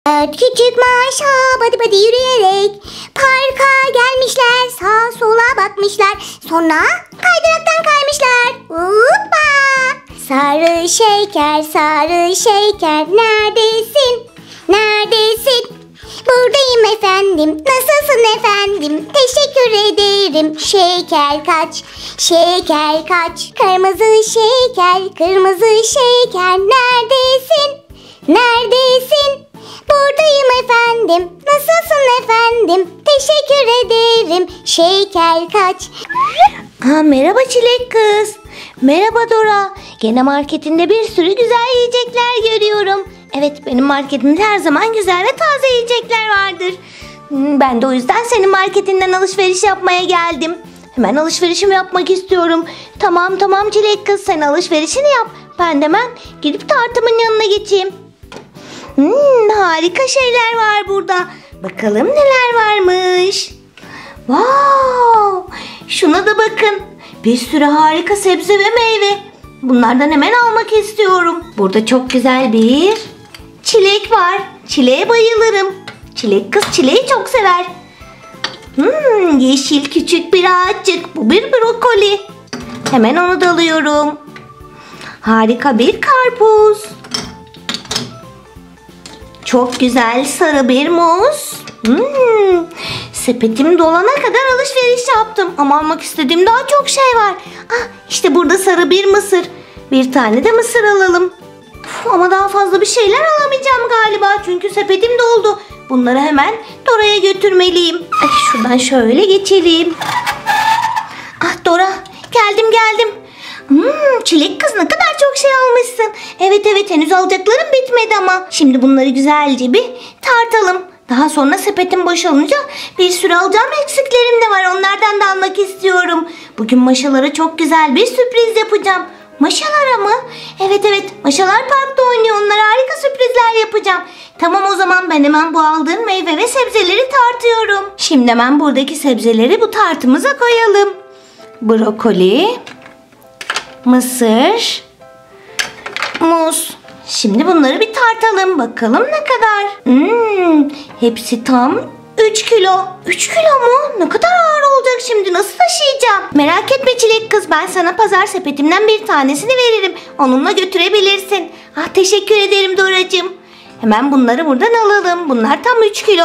Küçük maşa bıdı bıdı yürüyerek parka gelmişler, sağa sola bakmışlar, sonra kaydıraktan kaymışlar. Hoppa! Sarı şeker, sarı şeker, neredesin? Neredesin? Buradayım efendim. Nasılsın efendim? Teşekkür ederim. Şeker kaç, şeker kaç. Kırmızı şeker, kırmızı şeker, neredesin? Neredesin? Buradayım efendim. Nasılsın efendim? Teşekkür ederim. Şeker kaç. Merhaba Çilek kız. Merhaba Dora. Gene marketinde bir sürü güzel yiyecekler görüyorum. Evet, benim marketimde her zaman güzel ve taze yiyecekler vardır. Ben de o yüzden senin marketinden alışveriş yapmaya geldim. Hemen alışverişimi yapmak istiyorum. Tamam Çilek kız, sen alışverişini yap. Ben de hemen gidip tartımın yanına geçeyim. Harika şeyler var burada. Bakalım neler varmış. Wow! Şuna da bakın. Bir sürü harika sebze ve meyve. Bunlardan hemen almak istiyorum. Burada çok güzel bir çilek var. Çileğe bayılırım. Çilek kız çileği çok sever. Yeşil küçük bir ağaççık. Bu bir brokoli. Hemen onu da alıyorum. Harika bir karpuz. Çok güzel sarı bir muz. Sepetim dolana kadar alışveriş yaptım. Ama almak istediğim daha çok şey var. İşte burada sarı bir mısır. Bir tane de mısır alalım. Ama daha fazla bir şeyler alamayacağım galiba. Çünkü sepetim doldu. Bunları hemen Dora'ya götürmeliyim. Şuradan şöyle geçelim. Dora, geldim. Çilek kız, ne kadar çok şey almışsın. Evet, henüz alacaklarım bitmedi ama. Şimdi bunları güzelce bir tartalım. Daha sonra sepetim boşalınca bir sürü alacağım eksiklerim de var. Onlardan da almak istiyorum. Bugün Maşalara çok güzel bir sürpriz yapacağım. Maşalara mı? Evet, Maşalar parkta oynuyor. Onlara harika sürprizler yapacağım. Tamam, o zaman ben hemen bu aldığım meyve ve sebzeleri tartıyorum. Şimdi hemen buradaki sebzeleri bu tartımıza koyalım. Brokoli, mısır, muz. Şimdi bunları bir tartalım. Bakalım ne kadar. Hepsi tam 3 kilo. 3 kilo mu? Ne kadar ağır olacak şimdi. Nasıl taşıyacağım? Merak etme Çilek kız. Ben sana pazar sepetimden bir tanesini veririm. Onunla götürebilirsin. Teşekkür ederim Doracığım. Hemen bunları buradan alalım. Bunlar tam 3 kilo.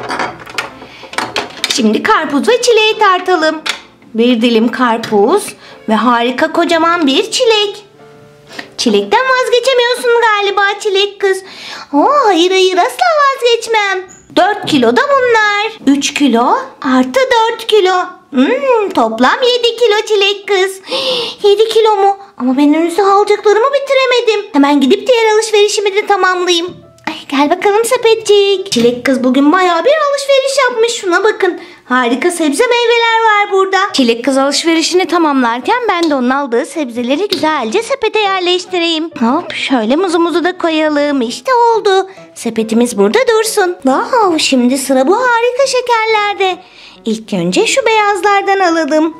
Şimdi karpuz ve çileği tartalım. Bir dilim karpuz ve harika kocaman bir çilek. Çilekten vazgeçemiyorsun galiba Çilek kız. Hayır, asla vazgeçmem. 4 kilo da bunlar. 3 kilo artı 4 kilo. Toplam 7 kilo Çilek kız. 7 kilo mu? Ama ben henüz alacaklarımı bitiremedim. Hemen gidip diğer alışverişimi de tamamlayayım. Gel bakalım sepetçik. Çilek kız bugün bayağı bir alışveriş yapmış. Şuna bakın. Harika sebze meyveler var burada. Çilek kız alışverişini tamamlarken ben de onun aldığı sebzeleri güzelce sepete yerleştireyim. Şöyle muzumuzu da koyalım. İşte oldu. Sepetimiz burada dursun. Şimdi sıra bu harika şekerlerde. İlk önce şu beyazlardan alalım.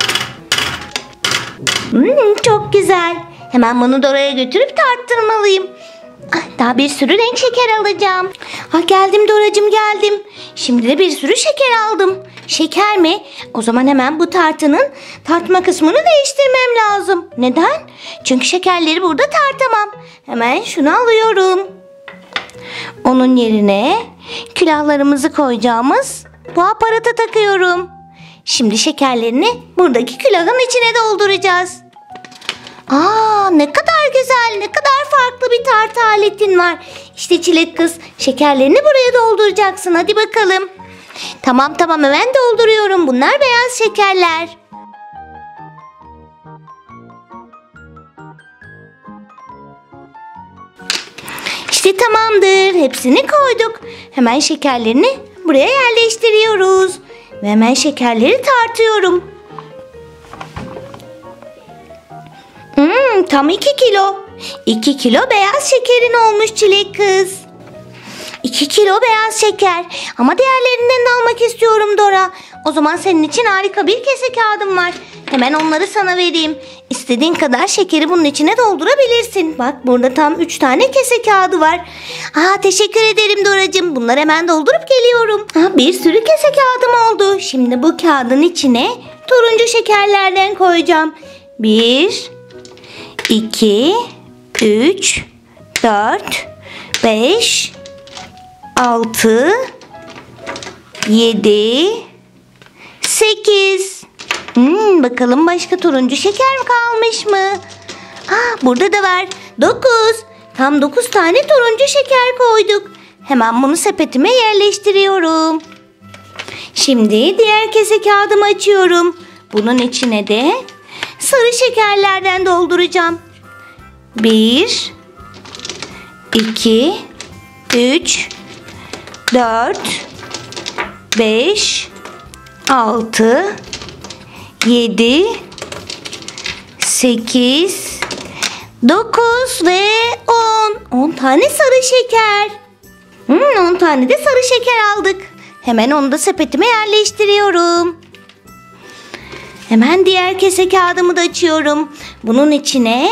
Çok güzel. Hemen bunu Dora'ya götürüp tarttırmalıyım. Daha bir sürü renk şeker alacağım. Geldim Doracığım, geldim. Şimdi de bir sürü şeker aldım. Şeker mi? O zaman hemen bu tartma kısmını değiştirmem lazım. Neden? Çünkü şekerleri burada tartamam. Hemen şunu alıyorum. Onun yerine külahlarımızı koyacağımız bu aparata takıyorum. Şimdi şekerlerini buradaki külahın içine dolduracağız. Ne kadar güzel, ne kadar farklı bir tartı aletin var. İşte Çilek kız, şekerlerini buraya dolduracaksın. Hadi bakalım. Tamam, hemen dolduruyorum. Bunlar beyaz şekerler. İşte tamamdır. Hepsini koyduk. Hemen şekerlerini buraya yerleştiriyoruz. Ve hemen şekerleri tartıyorum. Tam 2 kilo. 2 kilo beyaz şekerin olmuş Çilek kız. 2 kilo beyaz şeker. Ama diğerlerinden de almak istiyorum Dora. O zaman senin için harika bir kese kağıdım var. Hemen onları sana vereyim. İstediğin kadar şekeri bunun içine doldurabilirsin. Bak burada tam 3 tane kese kağıdı var. Teşekkür ederim Doracığım. Bunları hemen doldurup geliyorum. Bir sürü kese kağıdım oldu. Şimdi bu kağıdın içine turuncu şekerlerden koyacağım. 1, 2, 3, 4, 5, 6, 7, 8. Bakalım başka turuncu şeker kalmış mı? Burada da var. 9. Tam 9 tane turuncu şeker koyduk. Hemen bunu sepetime yerleştiriyorum. Şimdi diğer kese kağıdımı açıyorum. Bunun içine de sarı şekerlerden dolduracağım. 1, 2, 3, 4, 5, 6, 7, 8, 9 ve 10. 10 tane sarı şeker. 10 tane de sarı şeker aldık. Hemen onu da sepetime yerleştiriyorum. Hemen diğer kese kağıdımı da açıyorum. Bunun içine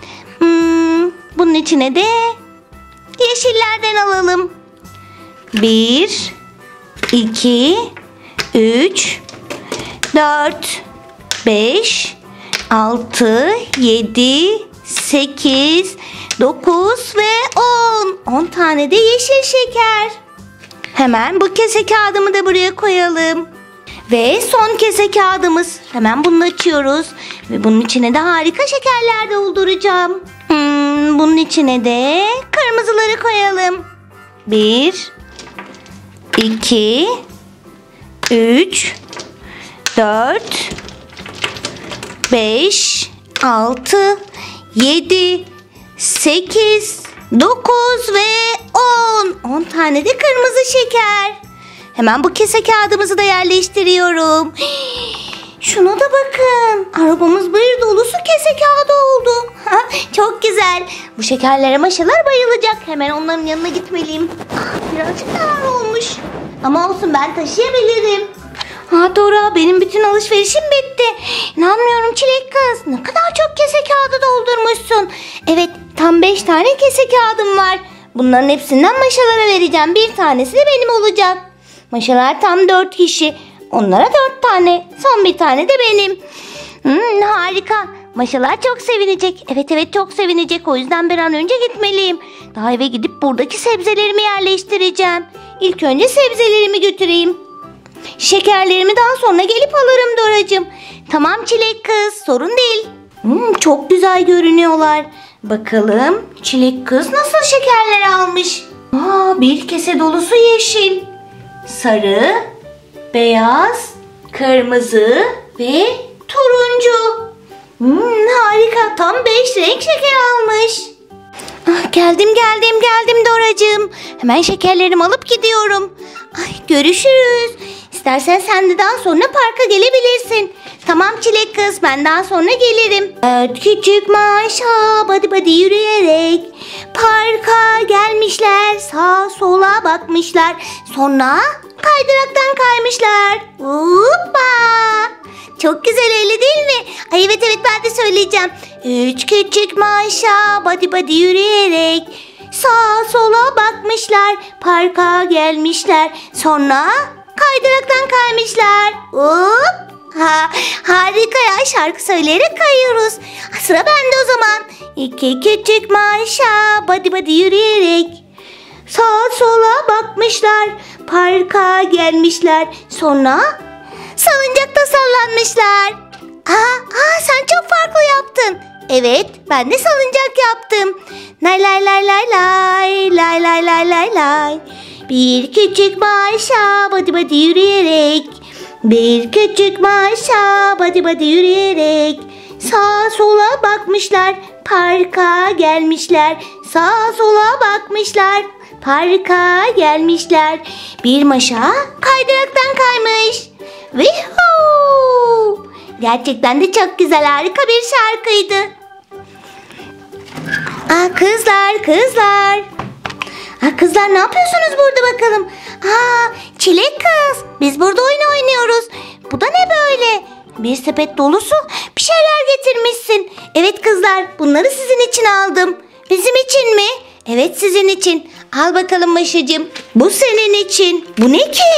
de yeşillerden alalım. 1, 2, 3, 4, 5, 6, 7, 8, 9 ve 10. 10 tane de yeşil şeker. Hemen bu kese kağıdımı da buraya koyalım. Ve son kese kağıdımız. Hemen bunu açıyoruz. Ve bunun içine de harika şekerler dolduracağım. Bunun içine de kırmızıları koyalım. 1, 2, 3, 4, 5, 6, 7, 8, 9 ve 10. 10 tane de kırmızı şeker. Hemen bu kese kağıdımızı da yerleştiriyorum. Şuna da bakın. Arabamız bir dolusu kese kağıdı oldu. Çok güzel. Bu şekerlere maşalar bayılacak. Hemen onların yanına gitmeliyim. Birazcık ağır olmuş. Ama olsun, ben taşıyabilirim. Dora, benim bütün alışverişim bitti. İnanmıyorum Çilek kız. Ne kadar çok kese kağıdı doldurmuşsun. Evet, tam 5 tane kese kağıdım var. Bunların hepsinden maşalara vereceğim. Bir tanesi de benim olacak. Maşalar tam 4 kişi. Onlara 4 tane. Son bir tane de benim. Harika. Maşalar çok sevinecek. Evet çok sevinecek. O yüzden bir an önce gitmeliyim. Daha eve gidip buradaki sebzelerimi yerleştireceğim. İlk önce sebzelerimi götüreyim. Şekerlerimi daha sonra gelip alırım Doracığım. Tamam Çilek kız, sorun değil. Çok güzel görünüyorlar. Bakalım Çilek kız nasıl şekerler almış. Bir kese dolusu yeşil, sarı, beyaz, kırmızı ve turuncu. Harika, tam 5 renk şeker almış. Geldim Doracığım. Hemen şekerlerimi alıp gidiyorum. Görüşürüz. İstersen sen de daha sonra parka gelebilirsin. Tamam Çilek kız, ben daha sonra gelirim. Küçük Maşa badi yürüyerek parka gelmişler. Sağa sola bakmışlar. Sonra kaydıraktan kaymışlar. Hoppa! Çok güzel, öyle değil mi? Evet ben de söyleyeceğim. 3 küçük Maşa badi yürüyerek sağa sola bakmışlar. Parka gelmişler. Sonra kaydıraktan kaymışlar. Hop! Harika ya, şarkı söyleyerek kayıyoruz. Sıra bende o zaman. 2 küçük Maşa badi yürüyerek sağa sola bakmışlar. Parka gelmişler. Sonra salıncakta sallanmışlar. Sen çok farklı yaptın. Evet, ben de salıncak yaptım. Lay lay lay lay lay lay lay lay lay lay. Bir küçük Maşa badi yürüyerek, bir küçük Maşa badi yürüyerek sağa sola bakmışlar. Parka gelmişler. Sağa sola bakmışlar. Parka gelmişler. Bir Maşa kaydıraktan kaymış. Vihuu! Gerçekten de çok güzel, harika bir şarkıydı. Kızlar. Kızlar ne yapıyorsunuz burada bakalım? Çilek kız, biz burada oyun oynuyoruz. Bu da ne böyle? Bir sepet dolusu bir şeyler getirmişsin. Evet kızlar, bunları sizin için aldım. Bizim için mi? Evet, sizin için. Al bakalım Maşacığım. Bu senin için. Bu ne ki?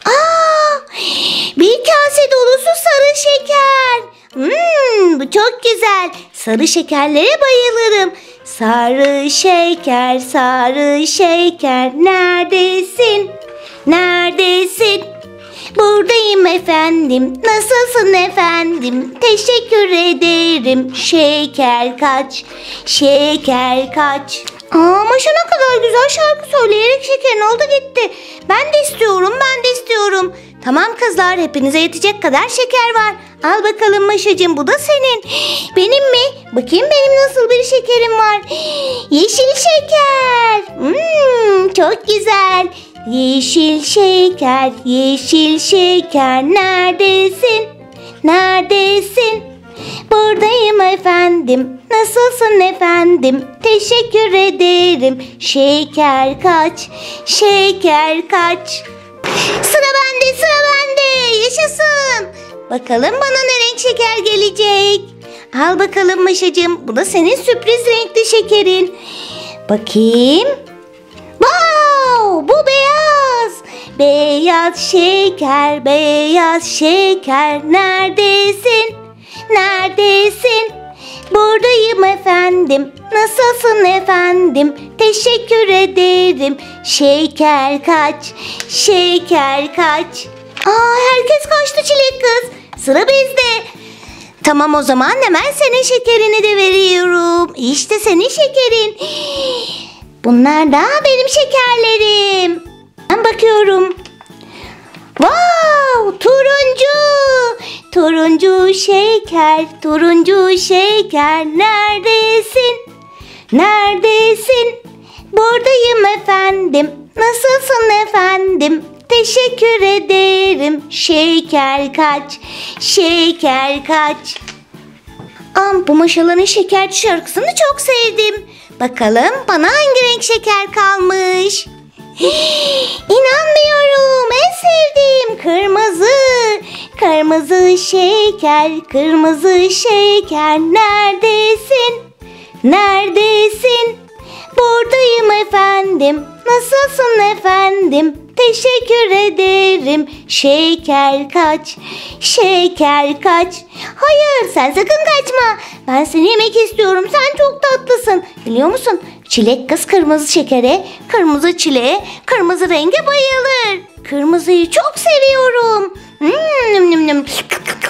Bir kase dolusu sarı şeker. Bu çok güzel. Sarı şekerlere bayılırım. Sarı şeker, sarı şeker, neredesin? Neredesin? Buradayım efendim. Nasılsın efendim? Teşekkür ederim. Şeker kaç? Şeker kaç? Maşa ne kadar güzel şarkı söyleyerek şekerin oldu gitti. Ben de istiyorum, ben de istiyorum. Tamam kızlar, hepinize yetecek kadar şeker var. Al bakalım Maşacığım, bu da senin. Benim mi? Bakayım benim nasıl bir şekerim var. Yeşil şeker. Çok güzel. Yeşil şeker, yeşil şeker, neredesin? Neredesin? Buradayım efendim. Nasılsın efendim? Teşekkür ederim. Şeker kaç? Şeker kaç? Sıra bende, sıra bende. Yaşasın. Bakalım bana ne renk şeker gelecek? Al bakalım Maşacığım. Bu da senin sürpriz renkli şekerin. Bakayım. Wow, bu beyaz. Beyaz şeker, beyaz şeker, neredesin? Neredesin? Buradayım efendim. Nasılsın efendim? Teşekkür ederim. Şeker kaç? Şeker kaç? Herkes kaçtı Çilek kız. Sıra bizde. Tamam, o zaman hemen senin şekerini de veriyorum. İşte senin şekerin. Bunlar da benim şekerlerim. Ben bakıyorum. Wow, turuncu. Turuncu şeker, turuncu şeker, neredesin? Neredesin? Buradayım efendim. Nasılsın efendim? Teşekkür ederim. Şeker kaç? Şeker kaç? Bu Maşaların şekerci şarkısını çok sevdim. Bakalım bana hangi renk şeker kalmış? İnanmıyorum, en sevdiğim kırmızı. Kırmızı şeker, kırmızı şeker, neredesin? Neredesin? Buradayım efendim. Nasılsın efendim? Teşekkür ederim. Şeker kaç? Şeker kaç? Hayır, sen sakın kaçma. Ben seni yemek istiyorum. Sen çok tatlısın. Biliyor musun? Çilek kız kırmızı şekere, kırmızı çileğe, kırmızı renge bayılır. Kırmızıyı çok seviyorum.